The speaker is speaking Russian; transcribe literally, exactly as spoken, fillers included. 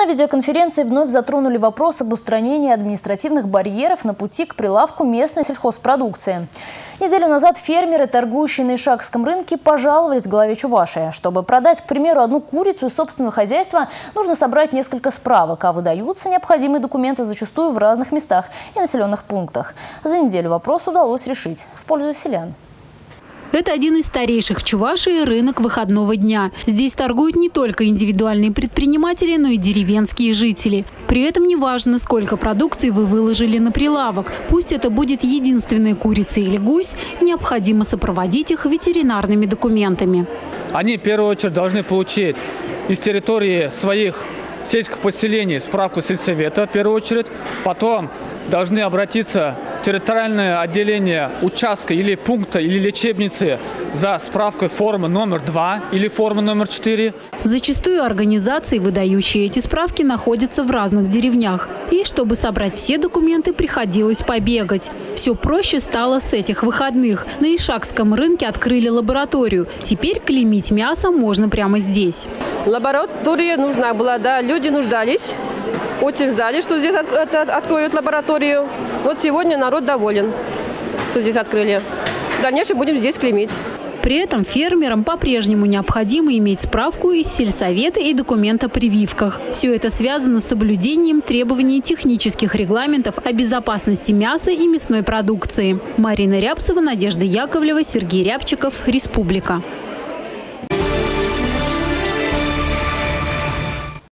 На видеоконференции вновь затронули вопрос об устранении административных барьеров на пути к прилавку местной сельхозпродукции. Неделю назад фермеры, торгующие на Ишакском рынке, пожаловались главе Чувашии. Чтобы продать, к примеру, одну курицу из собственного хозяйства, нужно собрать несколько справок, а выдаются необходимые документы зачастую в разных местах и населенных пунктах. За неделю вопрос удалось решить в пользу селян. Это один из старейших в Чувашии рынок выходного дня. Здесь торгуют не только индивидуальные предприниматели, но и деревенские жители. При этом не важно, сколько продукции вы выложили на прилавок. Пусть это будет единственная курица или гусь, необходимо сопроводить их ветеринарными документами. Они в первую очередь должны получить из территории своих сельских поселений справку сельсовета в первую очередь. Потом должны обратиться в территориальное отделение участка или пункта или лечебницы за справкой формы номер два или формы номер четыре. Зачастую организации, выдающие эти справки, находятся в разных деревнях. И чтобы собрать все документы, приходилось побегать. Все проще стало с этих выходных. На Ишакском рынке открыли лабораторию. Теперь клеймить мясо можно прямо здесь. Лаборатория нужна была, да, люди нуждались. Очень ждали, что здесь от, от, откроют лабораторию. Вот сегодня народ доволен, что здесь открыли. В дальнейшем будем здесь клеймить. При этом фермерам по-прежнему необходимо иметь справку из сельсовета и документ о прививках. Все это связано с соблюдением требований технических регламентов о безопасности мяса и мясной продукции. Марина Рябцева, Надежда Яковлева, Сергей Рябчиков, Республика.